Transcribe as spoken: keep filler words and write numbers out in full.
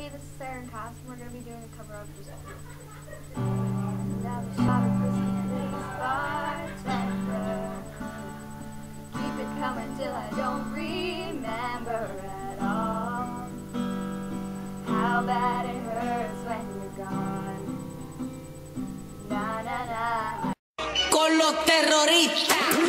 everybody, this is Sarah and Cass, and we're going to be doing a cover of Just Now the shot of whiskey, please, bartender. Keep it coming till I don't remember at all how bad it hurts when you're gone. Na na na. Con los terroristas.